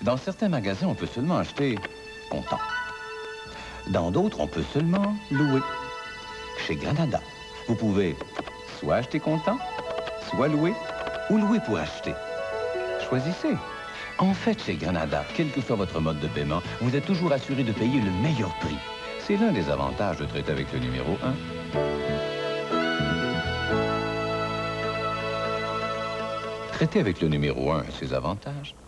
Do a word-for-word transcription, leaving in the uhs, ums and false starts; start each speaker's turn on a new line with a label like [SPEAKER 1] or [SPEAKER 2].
[SPEAKER 1] Dans certains magasins, on peut seulement acheter comptant. Dans d'autres, on peut seulement louer. Chez Granada, vous pouvez soit acheter comptant, soit louer, ou louer pour acheter. Choisissez. En fait, chez Granada, quel que soit votre mode de paiement, vous êtes toujours assuré de payer le meilleur prix. C'est l'un des avantages de traiter avec le numéro un. Traiter avec le numéro un a ses avantages.